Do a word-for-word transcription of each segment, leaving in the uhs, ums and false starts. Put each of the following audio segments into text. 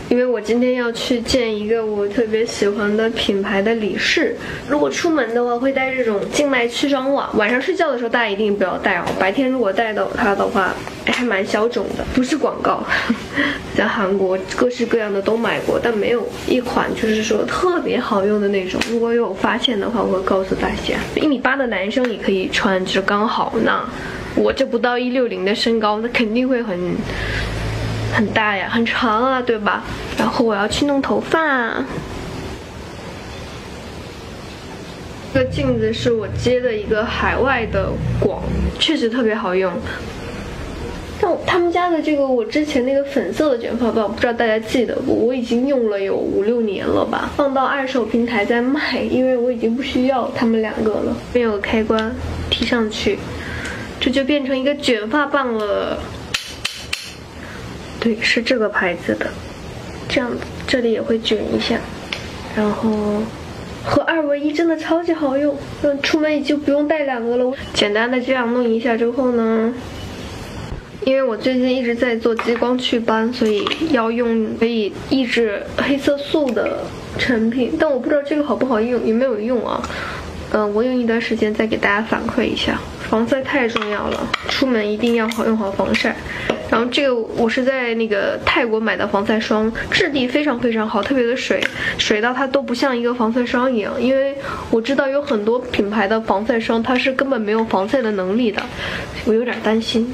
因为我今天要去见一个我特别喜欢的品牌的理事。如果出门的话，会带这种静脉曲张袜。晚上睡觉的时候大家一定不要戴哦，白天如果戴到它的话，还蛮小众的，不是广告。在韩国各式各样的都买过，但没有一款就是说特别好用的那种。如果有发现的话，我会告诉大家。一米八的男生也可以穿，就刚好。那我这不到一六零的身高，那肯定会很。很大呀，很长啊，对吧？然后我要去弄头发。这个镜子是我接的一个海外的广，确实特别好用。但他们家的这个我之前那个粉色的卷发棒，不知道大家记得不？我已经用了有五六年了吧，放到二手平台在卖，因为我已经不需要他们两个了。这边有个开关，提上去，这就变成一个卷发棒了。对，是这个牌子的，这样子这里也会卷一下，然后和二为一真的超级好用，嗯，出门也就不用带两个了。简单的这样弄一下之后呢，因为我最近一直在做激光祛斑，所以要用可以抑制黑色素的产品，但我不知道这个好不好用，有没有用啊？嗯、呃，我用一段时间再给大家反馈一下。防晒太重要了，出门一定要好用好防晒。然后这个我是在那个泰国买的防晒霜，质地非常非常好，特别的水，水到它都不像一个防晒霜一样。因为我知道有很多品牌的防晒霜它是根本没有防晒的能力的，我有点担心。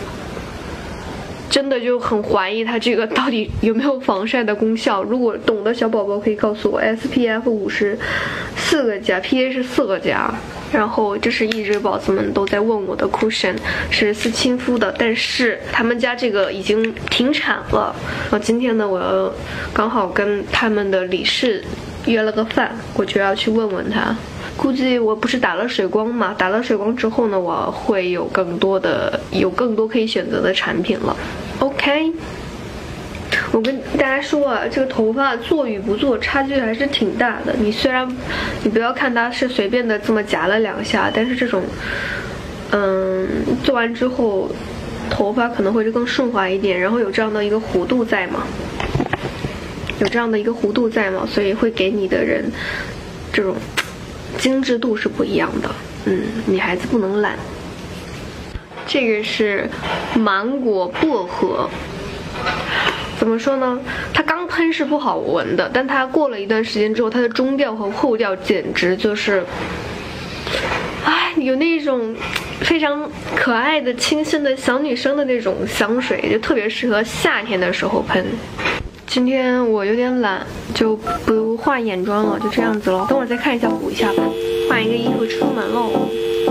真的就很怀疑它这个到底有没有防晒的功效。如果懂的小宝宝可以告诉我 S P F 五十四个加 P A 是四个加。然后这是一直宝子们都在问我的 cushion 是斯亲肤的，但是他们家这个已经停产了。然后今天呢，我要刚好跟他们的理事约了个饭，我就要去问问他。估计我不是打了水光嘛，打了水光之后呢，我会有更多的有更多可以选择的产品了。OK。我跟大家说啊，这个头发做与不做差距还是挺大的。你虽然，你不要看它是随便的这么夹了两下，但是这种，嗯，做完之后，头发可能会更顺滑一点，然后有这样的一个弧度在嘛，有这样的一个弧度在嘛，所以会给你的人这种精致度是不一样的。嗯，女孩子不能懒。这个是芒果薄荷。怎么说呢？它刚喷是不好闻的，但它过了一段时间之后，它的中调和后调简直就是，哎，有那种非常可爱的、清新的小女生的那种香水，就特别适合夏天的时候喷。今天我有点懒，就不画眼妆了，就这样子了。等会儿再看一下补一下吧，换一个衣服出门喽。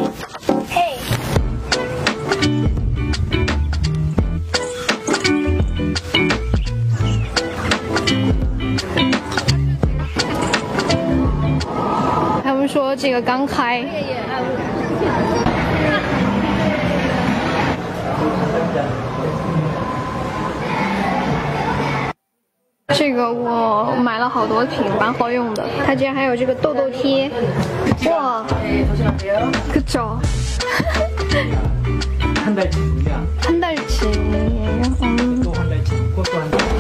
说这个刚开，这个我买了好多瓶，蛮好用的。它竟然还有这个痘痘贴，哇，可죠 한 달치냐? 한 달치. 음. 또 한 달치. 그것도 한 달치.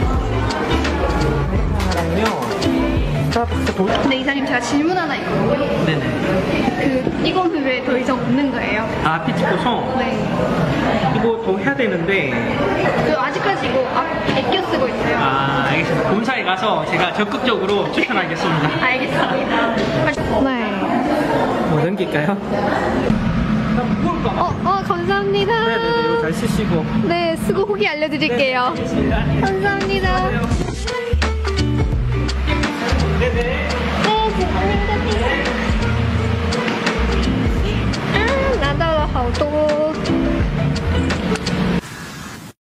근데 이사님 제가 질문 하나 있거든요. 네네. 그 이거는 왜 더 이상 없는 거예요? 아 피치코송? 네. 이거 더 해야 되는데. 그 아직까지 이거 아껴 쓰고 있어요. 아 알겠습니다. 본사에 가서 제가 적극적으로 추천하겠습니다. 알겠습니다. 네. 뭐 넘길까요? 어, 어 감사합니다. 네네네. 이거 잘 쓰시고. 네, 쓰고 후기 알려드릴게요. 네, 알겠습니다. 감사합니다.